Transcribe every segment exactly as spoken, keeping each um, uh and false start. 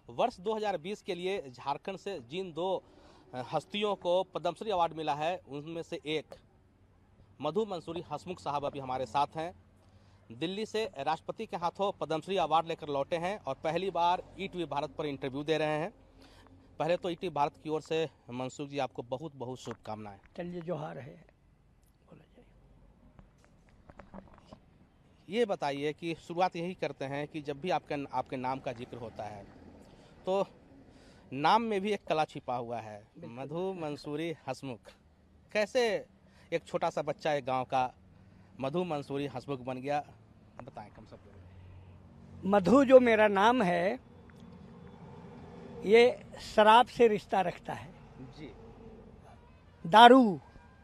वर्ष दो हज़ार बीस के लिए झारखंड से जिन दो हस्तियों को पद्मश्री अवार्ड मिला है उनमें से एक मधु मंसूरी हंसमुख साहब अभी हमारे साथ हैं। दिल्ली से राष्ट्रपति के हाथों पद्मश्री अवार्ड लेकर लौटे हैं और पहली बार ईटीवी भारत पर इंटरव्यू दे रहे हैं। पहले तो ईटीवी भारत की ओर से मंसूर जी आपको बहुत बहुत शुभकामनाएं। चलिए जोहार है। ये बताइए कि शुरुआत यही करते हैं कि जब भी आपके आपके नाम का जिक्र होता है तो नाम में भी एक कला छिपा हुआ है, मधु मंसूरी हंसमुख। कैसे एक छोटा सा बच्चा एक गांव का मधु मंसूरी हंसमुख बन गया, बताएं कम सब लोग। मधु जो मेरा नाम है ये शराब से रिश्ता रखता है जी। दारू।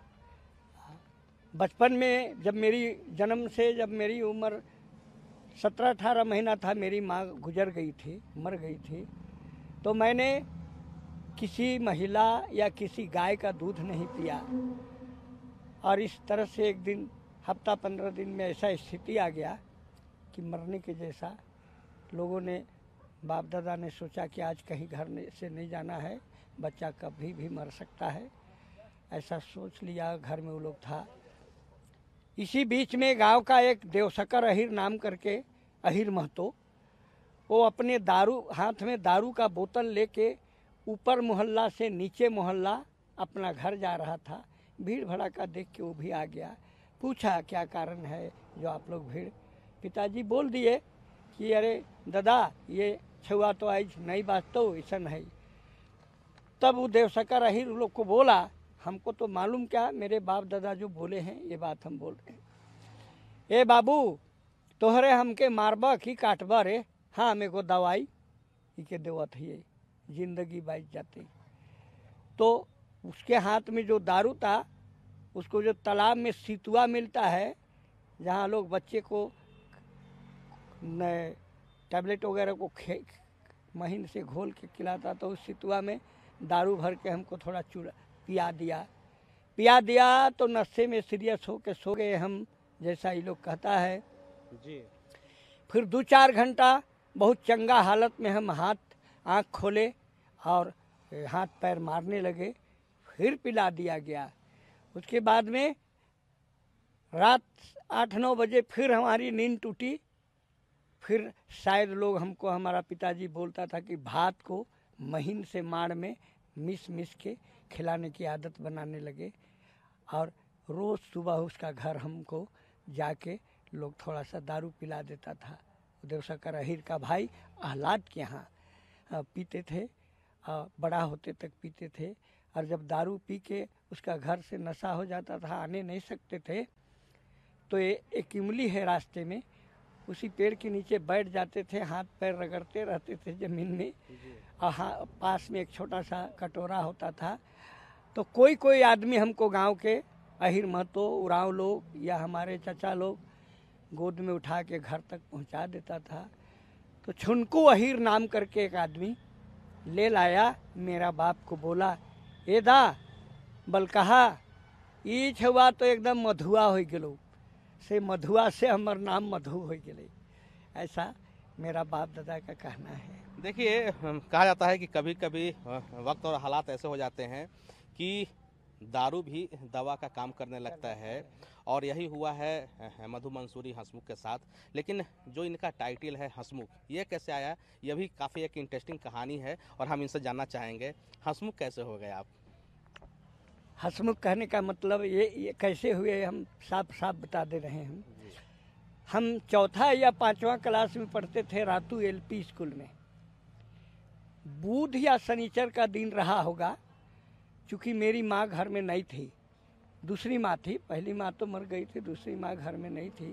बचपन में जब मेरी जन्म से जब मेरी उम्र सत्रह अठारह महीना था, मेरी माँ गुजर गई थी, मर गई थी, तो मैंने किसी महिला या किसी गाय का दूध नहीं पिया। और इस तरह से एक दिन हफ्ता पंद्रह दिन में ऐसा स्थिति आ गया कि मरने के जैसा। लोगों ने, बाप दादा ने सोचा कि आज कहीं घर से नहीं जाना है, बच्चा कभी भी मर सकता है, ऐसा सोच लिया। घर में वो लोग था। इसी बीच में गांव का एक देवशकर अहिर नाम करके, अहिर महतो, वो अपने दारू हाथ में दारू का बोतल लेके ऊपर मोहल्ला से नीचे मोहल्ला अपना घर जा रहा था। भीड़ भड़ाका देख के वो भी आ गया। पूछा क्या कारण है जो आप लोग भीड़। पिताजी बोल दिए कि अरे दादा ये छुआ तो आज नहीं बात तो ऐसा नहीं। तब वो देवशकर अहिर लोग को बोला, हमको तो मालूम क्या, मेरे बाप दादा जो बोले हैं ये बात हम बोल रहे हैं। ए बाबू तोहरे हमके मारबा की काटबा रे, हाँ मेरे को दवाई के देवत है, जिंदगी बाइज जाती। तो उसके हाथ में जो दारू था, उसको जो तालाब में सितुआ मिलता है, जहाँ लोग बच्चे को टैबलेट वगैरह को खे महीन से घोल के खिलाता, तो उस सितुआ में दारू भर के हमको थोड़ा चूड़ा पिया दिया। पिया दिया तो नशे में सीरियस हो के सो गए हम, जैसा ये लोग कहता है जी। फिर दो चार घंटा बहुत चंगा हालत में हम हाथ आँख खोले और हाथ पैर मारने लगे, फिर पिला दिया गया। उसके बाद में रात आठ नौ बजे फिर हमारी नींद टूटी। फिर शायद लोग हमको, हमारा पिताजी बोलता था कि भात को महीन से माड़ में मिस मिस के खिलाने की आदत बनाने लगे। और रोज़ सुबह उसका घर हमको जाके लोग थोड़ा सा दारू पिला देता था। देवशकर अहिर का भाई आहलाद के यहाँ पीते थे, बड़ा होते तक पीते थे। और जब दारू पी के उसका घर से नशा हो जाता था, आने नहीं सकते थे, तो ये एक इमली है रास्ते में, उसी पेड़ के नीचे बैठ जाते थे, हाथ पैर रगड़ते रहते थे ज़मीन में। और हाँ, पास में एक छोटा सा कटोरा होता था। तो कोई कोई आदमी हमको गांव के अहिर महतो, उरांव लोग या हमारे चचा लोग गोद में उठा के घर तक पहुंचा देता था। तो छुनको अहिर नाम करके एक आदमी ले लाया, मेरा बाप को बोला, ए दा बल कहा ई छुआ तो एकदम मधुआ हो गलो, से मधुआ से हमार नाम मधु हो गए। ऐसा मेरा बाप दादा का कहना है। देखिए, कहा जाता है कि कभी कभी वक्त और हालात ऐसे हो जाते हैं कि दारू भी दवा का काम करने लगता है, और यही हुआ है मधु मंसूरी हंसमुख के साथ। लेकिन जो इनका टाइटल है हंसमुख, ये कैसे आया, यह भी काफ़ी एक इंटरेस्टिंग कहानी है और हम इनसे जानना चाहेंगे, हंसमुख कैसे हो गए आप? हंसमुख कहने का मतलब ये, ये कैसे हुए, हम साफ साफ बता दे रहे हैं। हम चौथा या पांचवा क्लास में पढ़ते थे रातू एलपी स्कूल में। बुध या शनिचर का दिन रहा होगा, चूँकि मेरी माँ घर में नहीं थी, दूसरी माँ थी। पहली माँ तो मर गई थी, दूसरी माँ घर में नहीं थी,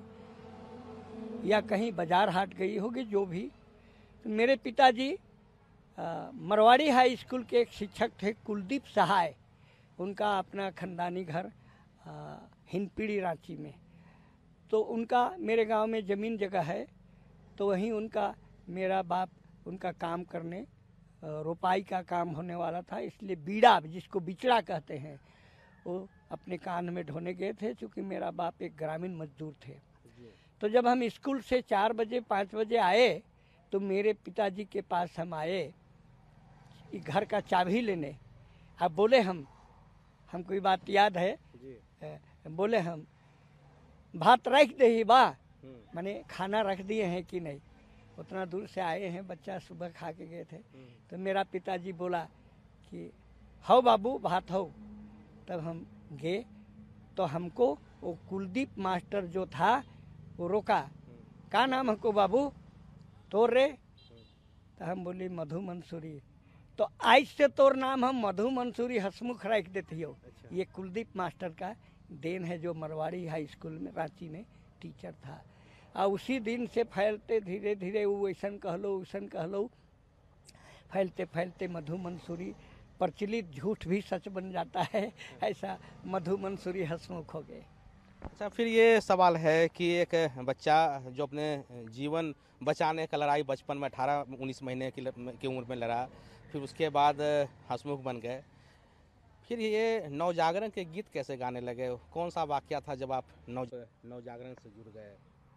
या कहीं बाजार हाट गई होगी, जो भी। तो मेरे पिताजी मरवाड़ी हाई स्कूल के एक शिक्षक थे, कुलदीप सहाय। उनका अपना खानदानी घर हिंदपीढ़ी रांची में। तो उनका मेरे गांव में ज़मीन जगह है, तो वहीं उनका मेरा बाप उनका काम करने, रोपाई का काम होने वाला था, इसलिए बीड़ा जिसको बिचड़ा कहते हैं, वो अपने कान में ढोने गए थे, क्योंकि मेरा बाप एक ग्रामीण मजदूर थे। तो जब हम स्कूल से चार बजे पाँच बजे आए तो मेरे पिताजी के पास हम आए कि घर का चाबी लेने। अब बोले हम हमको ये बात याद है जी। बोले हम भात रख दे ही बा, माने खाना रख दिए हैं कि नहीं। उतना दूर से आए हैं, बच्चा सुबह खा के गए थे। तो मेरा पिताजी बोला कि हो बाबू भात हो। तब हम गए तो हमको वो कुलदीप मास्टर जो था वो रोका। का नाम हमको बाबू तोर रे? तो हम बोली मधु मंसूरी। तो आज से तोर नाम हम मधु मंसूरी हसमुख रख देती हो। अच्छा। ये कुलदीप मास्टर का देन है, जो मरवाड़ी हाई स्कूल में रांची में टीचर था। और उसी दिन से फैलते धीरे धीरे वो ऐसन कहलो वैसन कहलो, फैलते फैलते मधु मंसूरी प्रचलित झूठ भी सच बन जाता है, ऐसा मधु मंसूरी हसमुख हो गए। अच्छा, फिर ये सवाल है कि एक बच्चा जो अपने जीवन बचाने का लड़ाई बचपन में अठारह उन्नीस महीने की, की उम्र में लड़ा, फिर उसके बाद हसमुख बन गए, फिर ये नवजागरण के गीत कैसे गाने लगे? कौन सा वाकया था जब आप नव नवजागरण से जुड़ गए?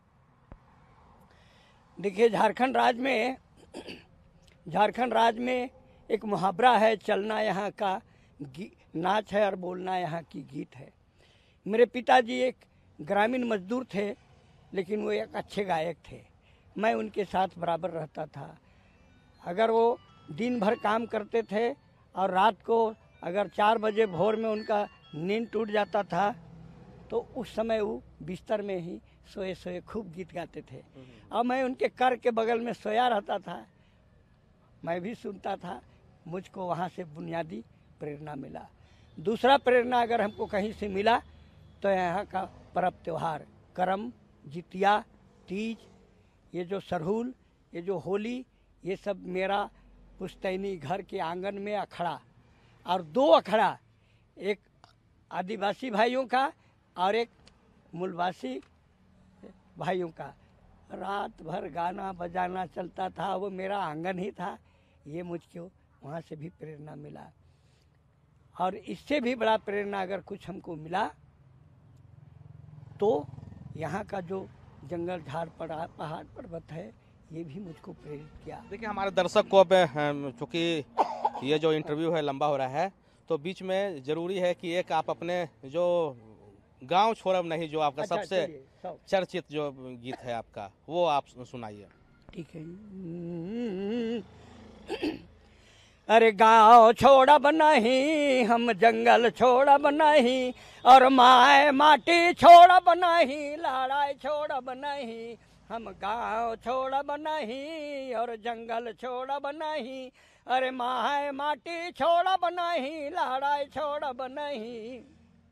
देखिए, झारखंड राज्य में झारखंड राज्य में एक मुहावरा है, चलना यहाँ का नाच है और बोलना यहाँ की गीत है। मेरे पिताजी एक ग्रामीण मजदूर थे, लेकिन वो एक अच्छे गायक थे। मैं उनके साथ बराबर रहता था। अगर वो दिन भर काम करते थे और रात को अगर चार बजे भोर में उनका नींद टूट जाता था, तो उस समय वो बिस्तर में ही सोए सोए खूब गीत गाते थे। और मैं उनके कर के बगल में सोया रहता था, मैं भी सुनता था। मुझको वहाँ से बुनियादी प्रेरणा मिला। दूसरा प्रेरणा अगर हमको कहीं से मिला तो यहाँ का पर्व त्यौहार, करम, जितिया, तीज, ये जो सरहुल, ये जो होली, ये सब मेरा पुश्तैनी घर के आंगन में अखड़ा, और दो अखड़ा, एक आदिवासी भाइयों का और एक मूलवासी भाइयों का, रात भर गाना बजाना चलता था। वो मेरा आंगन ही था। ये मुझको वहाँ से भी प्रेरणा मिला। और इससे भी बड़ा प्रेरणा अगर कुछ हमको मिला तो यहाँ का जो जंगल झाड़ पड़ा पहाड़ पर्वत है, ये भी मुझको प्रेरित किया। देखिए, हमारे दर्शक को अब चूँकि ये जो इंटरव्यू है लंबा हो रहा है, तो बीच में ज़रूरी है कि एक आप अपने जो गांव छोड़ब नहीं, जो आपका अच्छा, सबसे चर्चित जो गीत है आपका, वो आप सुनाइए। ठीक है। अरे गाँव छोड़ब नहीं, हम जंगल छोड़ब नहीं, और माए माटी छोड़ब नहीं, लड़ाई छोड़ब नहीं। हम गाँव छोड़ब नहीं और जंगल छोड़ब नहीं, अरे माए माटी छोड़ब नहीं, लड़ाई छोड़ब नहीं।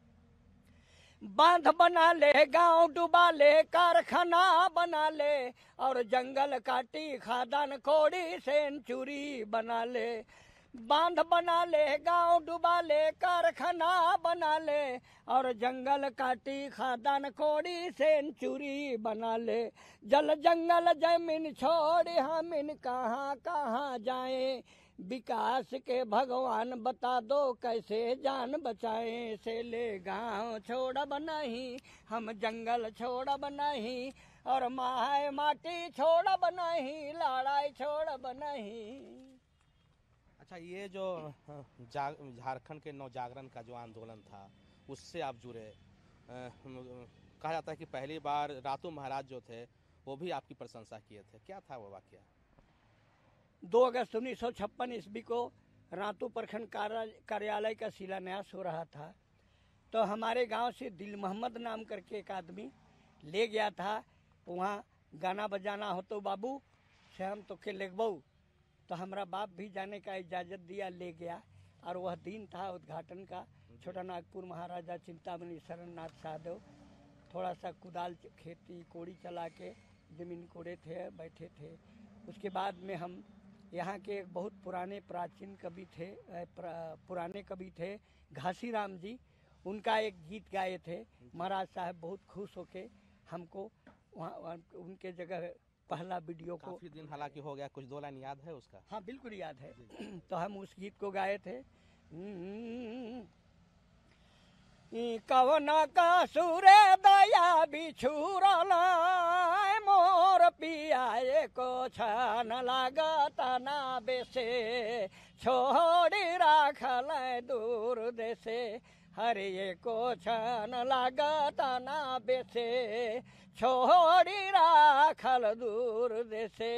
बांध बना ले, गांव डुबा ले, कारखाना बना ले, और जंगल काटी खादान कोड़ी सेंचुरी बना ले। बांध बना ले, गांव डुबा ले, कारखाना बना ले, और जंगल काटी खादान कोड़ी सेंचुरी बना ले। जल जंगल जमीन छोड़ हम इन कहाँ कहाँ जाएं, विकास के भगवान बता दो कैसे जान बचाएं। से ले गाँव छोड़ब नहीं, हम जंगल छोड़ब नहीं, और माए माटी छोड़ब नहीं, लड़ाई छोड़ब नहीं। अच्छा, ये जो झारखंड के नवजागरण का जो आंदोलन था, उससे आप जुड़े। कहा जाता है कि पहली बार रातू महाराज जो थे वो भी आपकी प्रशंसा किए थे, क्या था वो वाकया? दो अगस्त उन्नीस सौ छप्पन ईस्वी को रातू प्रखंड कार्यालय का शिलान्यास हो रहा था। तो हमारे गांव से दिल मोहम्मद नाम करके एक आदमी ले गया था। वहाँ गाना बजाना हो तो बाबू से हम तो के लेगबऊ, तो हमारा बाप भी जाने का इजाज़त दिया, ले गया। और वह दिन था उद्घाटन का। छोटा नागपुर महाराजा चिंतामणि शरण नाथ साहदेव थोड़ा सा कुदाल खेती कोड़ी चला के जमीन कोड़े थे, बैठे थे। उसके बाद में हम यहाँ के एक बहुत पुराने प्राचीन कवि थे, पुराने कवि थे घासी राम जी, उनका एक गीत गाए थे। महाराज साहब बहुत खुश होके हमको वहाँ उनके जगह पहला वीडियो को, काफी दिन हालांकि हो गया, कुछ दो लाइन याद है उसका? हाँ बिल्कुल याद है। तो हम उस गीत को गाए थे। कवना का सूरे दया बिछुरला मोर मोर पिया एको छन लागत ना बेसे छोड़ी राखल दूर देसे हरे एको छन लागत ना बेसे छोड़ी राखल दूर देसे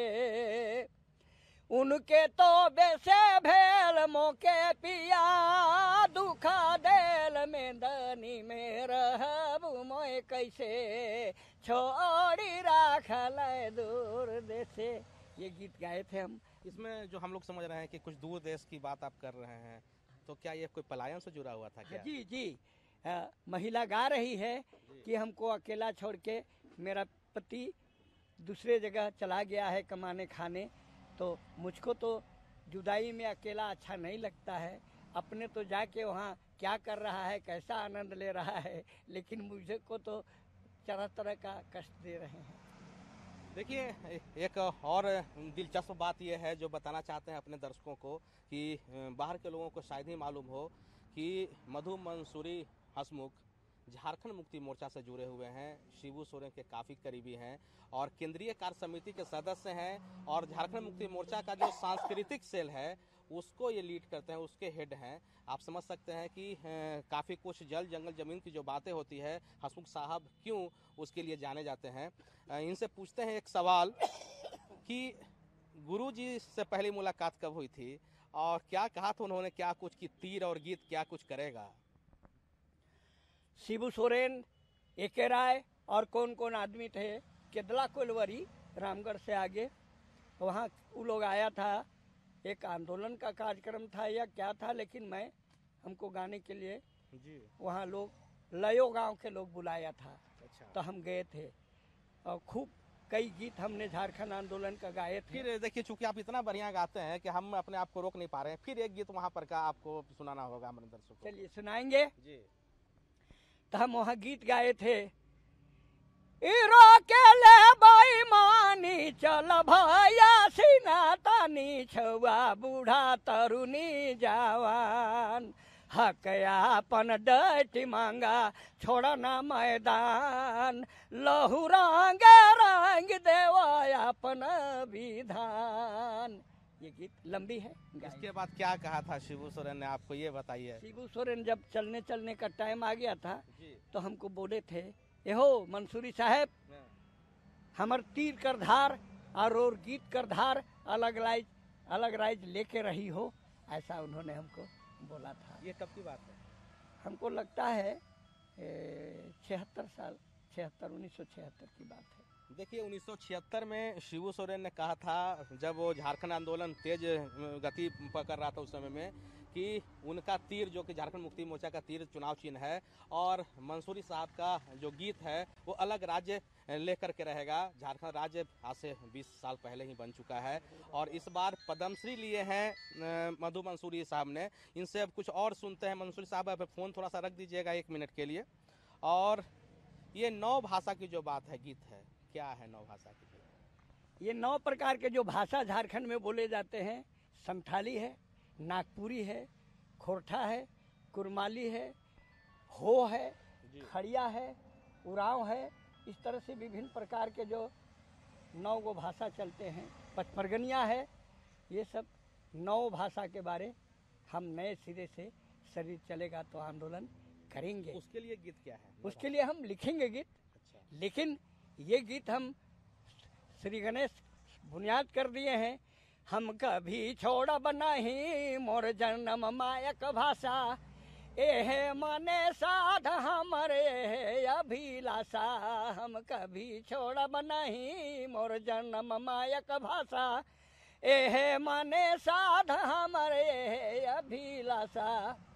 उनके तो बेसे भेल मोके पिया दुख देल में दनी में रहब मोय कैसे छोड़ी राखल दूर देसे। ये गीत गाए थे हम। इसमें जो हम लोग समझ रहे हैं कि कुछ दूर देश की बात आप कर रहे हैं, तो क्या ये कोई पलायन से जुड़ा हुआ था क्या? जी जी आ, महिला गा रही है कि हमको अकेला छोड़ के मेरा पति दूसरे जगह चला गया है कमाने खाने, तो मुझको तो जुदाई में अकेला अच्छा नहीं लगता है। अपने तो जाके वहाँ क्या कर रहा है, कैसा आनंद ले रहा है, लेकिन मुझे को तो तरह तरह का कष्ट दे रहे हैं। देखिए, एक और दिलचस्प बात यह है जो बताना चाहते हैं अपने दर्शकों को कि बाहर के लोगों को शायद ही मालूम हो कि मधु मंसूरी हंसमुख झारखंड मुक्ति मोर्चा से जुड़े हुए हैं, शिबू सोरेन के काफ़ी करीबी हैं और केंद्रीय कार्य समिति के सदस्य हैं और झारखंड मुक्ति मोर्चा का जो सांस्कृतिक सेल है उसको ये लीड करते हैं, उसके हेड हैं। आप समझ सकते हैं कि काफ़ी कुछ जल जंगल ज़मीन की जो बातें होती है हंसमुख साहब क्यों उसके लिए जाने जाते हैं। इनसे पूछते हैं एक सवाल कि गुरुजी से पहली मुलाकात कब हुई थी और क्या कहा था उन्होंने, क्या कुछ की तीर और गीत क्या कुछ करेगा? शिबू सोरेन, एके राय और कौन कौन आदमी थे, केदला कोलवरी रामगढ़ से आगे, वहाँ वो लोग आया था, एक आंदोलन का कार्यक्रम था या क्या था, लेकिन मैं हमको गाने के लिए जी वहाँ लोग लयो गांव के लोग बुलाया था। अच्छा। तो हम गए थे और खूब कई गीत हमने झारखंड आंदोलन का गाए थे। फिर देखिए, चूंकि आप इतना बढ़िया गाते हैं कि हम अपने आप को रोक नहीं पा रहे हैं, फिर एक गीत वहाँ पर का आपको सुनाना होगा हमारे दर्शकों को। चलिए सुनाएंगे जी। तो हम वहाँ गीत गाए थे, इरो के ले बेईमानी चल भैया सीना तानी छुआ बूढ़ा तरुणी जवान हक आपन डटी मांगा छोड़ना मैदान लहू रंग रंग देवा अपन विधान। ये गीत लंबी है। इसके बाद क्या कहा था शिबू सोरेन ने, आपको ये बताइए। शिबू सोरेन जब चलने चलने का टाइम आ गया था तो हमको बोले थे, एहो मंसूरी साहब, हमर तीर कर धार और, और गीत कर धार अलग राइज अलग राइज लेके रही हो, ऐसा उन्होंने हमको बोला था। ये कब की बात है? हमको लगता है छिहत्तर साल छिहत्तर उन्नीस सौ छिहत्तर की बात है। देखिए, उन्नीस सौ छिहत्तर में शिबू सोरेन ने कहा था, जब वो झारखंड आंदोलन तेज गति पकड़ रहा था उस समय में, कि उनका तीर जो कि झारखंड मुक्ति मोर्चा का तीर चुनाव चिन्ह है और मंसूरी साहब का जो गीत है वो अलग राज्य लेकर के रहेगा। झारखंड राज्य आज से बीस साल पहले ही बन चुका है और इस बार पद्मश्री लिए हैं मधु मंसूरी साहब ने। इनसे अब कुछ और सुनते हैं। मंसूरी साहब, अब फ़ोन थोड़ा सा रख दीजिएगा एक मिनट के लिए। और ये नौ भाषा की जो बात है, गीत है, क्या है नौ भाषा की? ये नौ प्रकार के जो भाषा झारखंड में बोले जाते हैं, संथाली है, नागपुरी है, खोरठा है, कुरमाली है, हो है, खड़िया है, उराव है, इस तरह से विभिन्न प्रकार के जो नौ गो भाषा चलते हैं, पचमरगनिया है। ये सब नौ भाषा के बारे हम नए सिरे से शरीर चलेगा तो आंदोलन करेंगे। उसके लिए गीत क्या है? उसके लिए हम लिखेंगे गीत। अच्छा। लेकिन ये गीत हम श्री गणेश बुनियाद कर दिए हैं। हम कभी छोड़ब नहीं मोर जन्म मायक भाषा, एहे मने साध हमरे अभिलाषा। हम कभी छोड़ब नहीं मोर जन्म मायक भाषा, एहे मने साध हमरे अभिलाषा।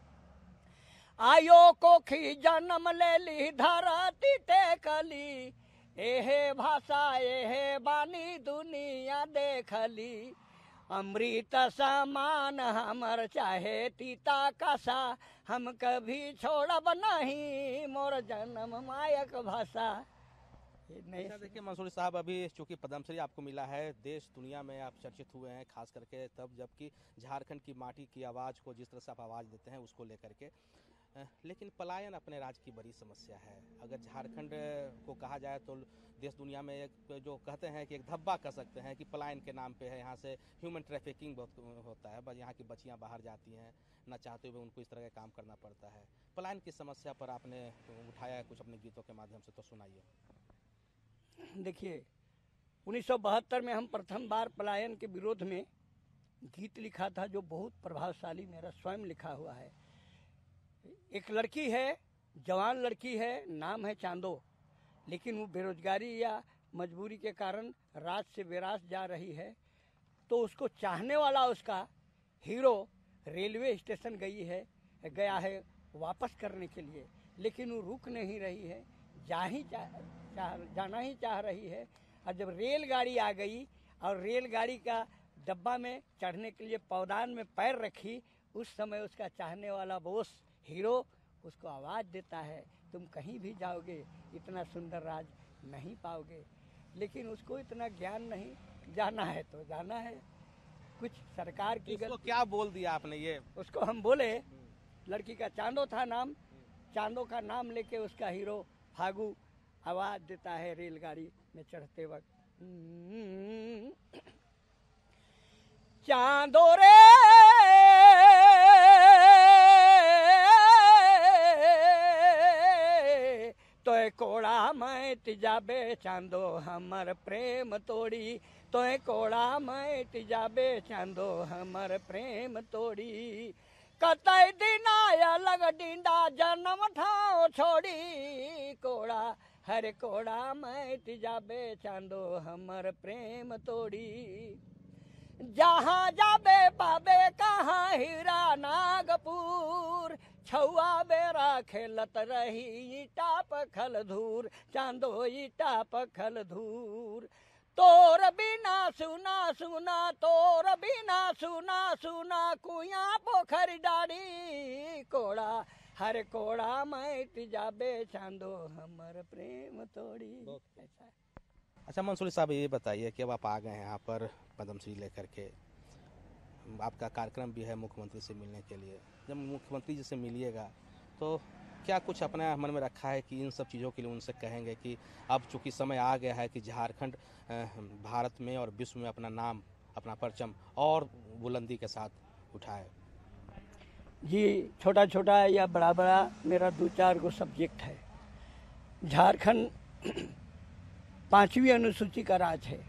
आयो कोखी जन्म ले ली धरती टेकली, एहे भाषा एहे बानी दुनिया देखली। अमृत समान हमर चाहे तीता कसा, हम कभी छोड़ब नहीं मोर जन्म मायक भाषा। नहीं, देखिए मंसूरी साहब, अभी चूंकि पद्मश्री आपको मिला है, देश दुनिया में आप चर्चित हुए हैं, खास करके तब जबकि झारखंड की माटी की आवाज़ को जिस तरह से आप आवाज़ देते हैं उसको लेकर के। लेकिन पलायन अपने राज्य की बड़ी समस्या है। अगर झारखंड को कहा जाए तो देश दुनिया में एक जो कहते हैं कि एक धब्बा कह सकते हैं कि पलायन के नाम पे है। यहाँ से ह्यूमन ट्रैफिकिंग बहुत होता है, बस यहाँ की बच्चियाँ बाहर जाती हैं, ना चाहते हुए उनको इस तरह का काम करना पड़ता है। पलायन की समस्या पर आपने उठाया है कुछ अपने गीतों के माध्यम से, तो सुनाइए। देखिए, उन्नीस सौ बहत्तर में हम प्रथम बार पलायन के विरोध में गीत लिखा था, जो बहुत प्रभावशाली, मेरा स्वयं लिखा हुआ है। एक लड़की है, जवान लड़की है, नाम है चांदो, लेकिन वो बेरोजगारी या मजबूरी के कारण रात से बेरास जा रही है। तो उसको चाहने वाला उसका हीरो रेलवे स्टेशन गई है गया है वापस करने के लिए, लेकिन वो रुक नहीं रही है, जा ही चाह, चाह जाना ही चाह रही है। और जब रेलगाड़ी आ गई और रेलगाड़ी का डब्बा में चढ़ने के लिए पौदान में पैर रखी, उस समय उसका चाहने वाला बोस हीरो उसको आवाज़ देता है, तुम कहीं भी जाओगे इतना सुंदर राज नहीं पाओगे। लेकिन उसको इतना ज्ञान नहीं, जाना है तो जाना है। कुछ सरकार की गलती। क्या बोल दिया आपने ये? उसको हम बोले, लड़की का चांदो था नाम, चांदो का नाम लेके उसका हीरो फागू आवाज देता है रेलगाड़ी में चढ़ते वक्त, चांदो रे तो कोड़ा मैं तिजाबे चांदो हमर प्रेम तोड़ी, तो कोड़ा मैं तिजाबे चांदो हमर प्रेम तोड़ी। कतई दिना लग डिंडा जन्म ठाओ छोड़ी, कोड़ा हरे कोड़ा मैं तिजाबे चांदो हमर प्रेम तोड़ी। जहाँ जाबे पाबे कहाँ हीरा नागपुर, छुआ बेरा खेलत रही ईटा पखल धूर, चांदो ईटा पखल धूर। तोर बिना सुना सुना, तोर बिना सुना सुना, कुया पोखर डाड़ी, कोड़ा हर कोड़ा मैं तिजाबे चांदो हमर प्रेम तोड़ी। ऐसा। अच्छा मंसूरी साहब, ये बताइए कि अब आप आ गए हैं यहाँ पर पद्मश्री लेकर के, आपका कार्यक्रम भी है मुख्यमंत्री से मिलने के लिए। जब मुख्यमंत्री जी से मिलिएगा तो क्या कुछ अपने मन में रखा है कि इन सब चीज़ों के लिए उनसे कहेंगे कि अब चूँकि समय आ गया है कि झारखंड भारत में और विश्व में अपना नाम, अपना परचम और बुलंदी के साथ उठाए? जी, छोटा छोटा या बड़ा बड़ा मेरा दो चार गो सब्जेक्ट है। झारखंड पांचवी अनुसूची का राज है।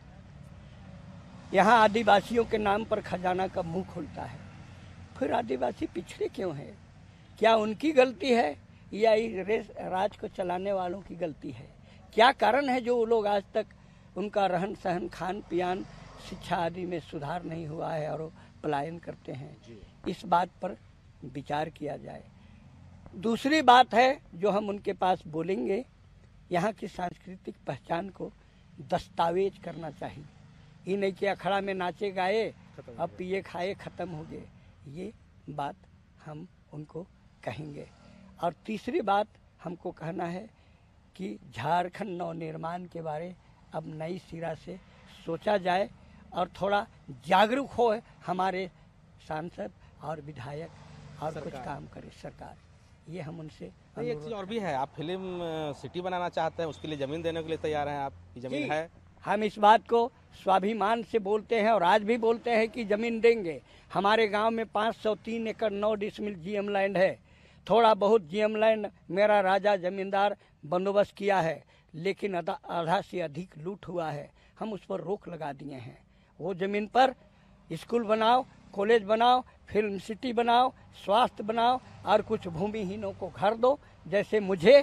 यहाँ आदिवासियों के नाम पर खजाना का मुंह खुलता है। फिर आदिवासी पिछड़े क्यों हैं? क्या उनकी गलती है या इस राज को चलाने वालों की गलती है? क्या कारण है जो वो लोग आज तक उनका रहन सहन, खान पियान, शिक्षा आदि में सुधार नहीं हुआ है और वो पलायन करते हैं? इस बात पर विचार किया जाए। दूसरी बात है जो हम उनके पास बोलेंगे, यहाँ की सांस्कृतिक पहचान को दस्तावेज करना चाहिए। ये नहीं कि अखड़ा में नाचे गाए अब पिए खाए खत्म हो गए, ये बात हम उनको कहेंगे। और तीसरी बात हमको कहना है कि झारखंड नवनिर्माण के बारे अब नई सिरा से सोचा जाए और थोड़ा जागरूक हो हमारे सांसद और विधायक और कुछ काम करे सरकार। ये हम उनसे एक चीज़ और भी है, आप फिल्म सिटी बनाना चाहते हैं, उसके लिए ज़मीन देने के लिए तैयार हैं आप? ज़मीन है? हम इस बात को स्वाभिमान से बोलते हैं और आज भी बोलते हैं कि ज़मीन देंगे। हमारे गांव में पाँच सौ तीन एकड़ नौ डिसमिल जीएम लैंड है। थोड़ा बहुत जीएम लैंड मेरा राजा जमींदार बंदोबस्त किया है, लेकिन आधा आधा से अधिक लूट हुआ है। हम उस पर रोक लगा दिए हैं। वो ज़मीन पर स्कूल बनाओ, कॉलेज बनाओ, फिल्म सिटी बनाओ, स्वास्थ्य बनाओ और कुछ भूमिहीनों को घर दो। जैसे मुझे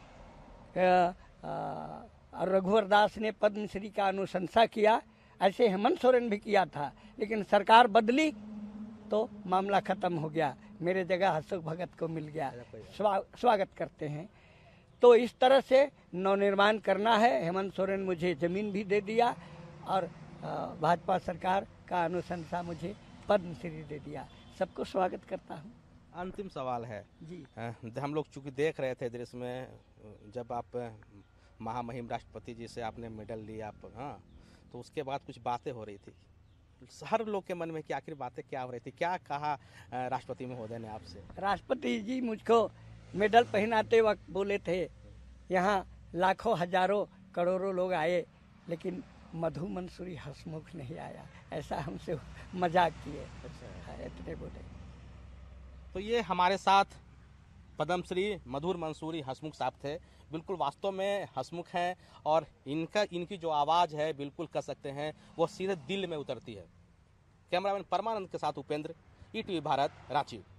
रघुवर दास ने पद्मश्री का अनुशंसा किया, ऐसे हेमंत सोरेन भी किया था, लेकिन सरकार बदली तो मामला खत्म हो गया। मेरे जगह अशोक भगत को मिल गया। स्वा, स्वागत करते हैं। तो इस तरह से नवनिर्माण करना है। हेमंत सोरेन मुझे ज़मीन भी दे दिया और भाजपा सरकार का अनुशंसा मुझे पद्मश्री दे दिया। सबको स्वागत करता हूँ। अंतिम सवाल है जी, हम लोग चूँकि देख रहे थे दृश्य में, जब आप महामहिम राष्ट्रपति जी से आपने मेडल लिया आप, हाँ, तो उसके बाद कुछ बातें हो रही थी हर लोग के मन में कि आखिर बातें क्या हो रही थी, क्या कहा राष्ट्रपति महोदय ने आपसे? राष्ट्रपति जी मुझको मेडल पहनाते वक्त बोले थे यहाँ लाखों हजारों करोड़ों लोग आए लेकिन मधु मंसूरी हंसमुख नहीं आया, ऐसा हमसे मजाक किए। अच्छा, इतने बोले। तो ये हमारे साथ पद्मश्री मधुर मंसूरी हंसमुख साहब थे। बिल्कुल वास्तव में हंसमुख हैं और इनका इनकी जो आवाज़ है बिल्कुल कह सकते हैं वो सीधे दिल में उतरती है। कैमरामैन परमानंद के साथ Upendra, E T V Bharat, Ranchi.